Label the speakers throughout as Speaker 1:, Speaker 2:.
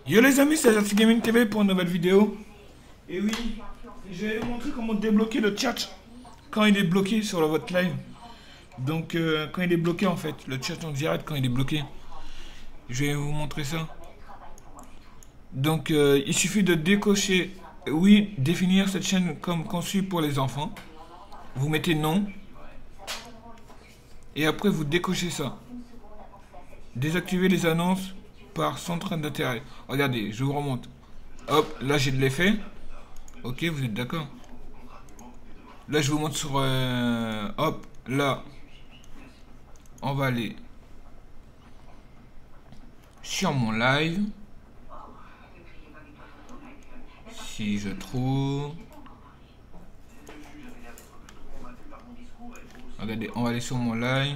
Speaker 1: Yo les amis, c'est Zati Gaming TV pour une nouvelle vidéo. Et oui, je vais vous montrer comment débloquer le chat quand il est bloqué sur votre live. Donc quand il est bloqué en fait, le chat en direct quand il est bloqué. Je vais vous montrer ça. Donc il suffit de décocher, oui, définir cette chaîne comme conçue pour les enfants. Vous mettez non. Et après vous décochez ça. Désactiver les annonces par centre d'intérêt. Regardez, je vous remonte. Hop, là j'ai de l'effet. Ok, vous êtes d'accord. Là je vous montre sur... hop, là. On va aller sur mon live. Si je trouve... Regardez, on va aller sur mon live.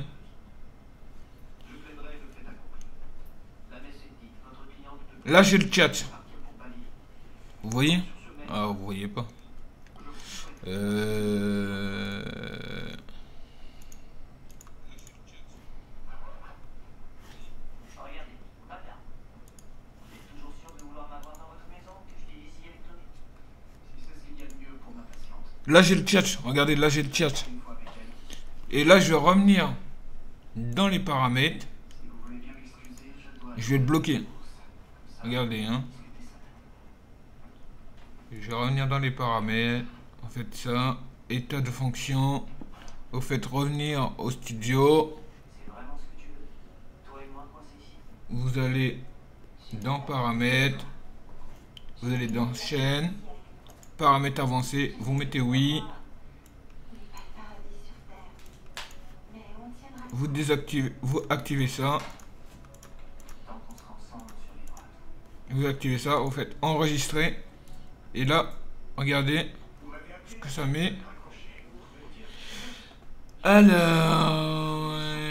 Speaker 1: Là j'ai le chat. Vous voyez? Ah, vous voyez pas. Là j'ai le chat. Regardez, là j'ai le chat. Et là je vais revenir dans les paramètres. Je vais le bloquer. Regardez, hein. Je vais revenir dans les paramètres. En fait ça, état de fonction. Vous faites revenir au studio. Vous allez dans paramètres. Vous allez dans chaîne. Paramètres avancés. Vous mettez oui. Vous désactivez, vous activez ça. Vous activez ça, vous faites enregistrer. Et là, regardez ce que ça met. Alors.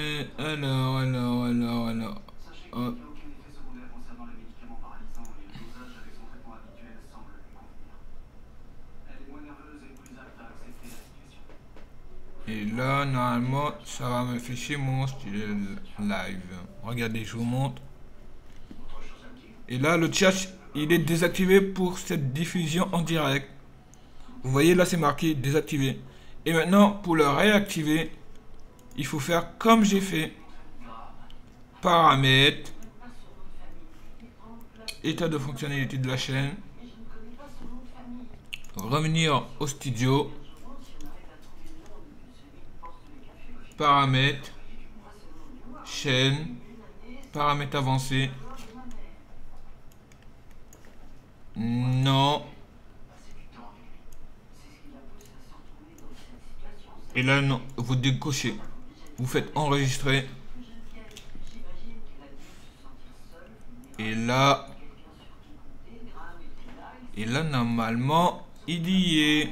Speaker 1: Hop. Et là, normalement, ça va me ficher mon style live. Regardez, je vous montre. Et là, le chat, il est désactivé pour cette diffusion en direct. Vous voyez, là, c'est marqué désactivé. Et maintenant, pour le réactiver, il faut faire comme j'ai fait. Paramètres. État de fonctionnalité de la chaîne. Revenir au studio. Paramètres. Chaîne. Paramètres avancés. Non. Et là, non. Vous décochez. Vous faites enregistrer. Et là. Et là, normalement, il y est.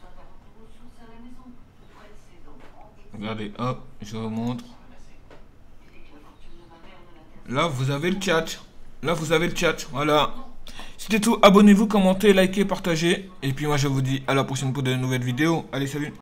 Speaker 1: Regardez, hop, je vous montre. Là, vous avez le chat. Là, vous avez le chat. Voilà. C'était tout. Abonnez-vous, commentez, likez, partagez. Et puis moi, je vous dis à la prochaine pour de nouvelles vidéos. Allez, salut.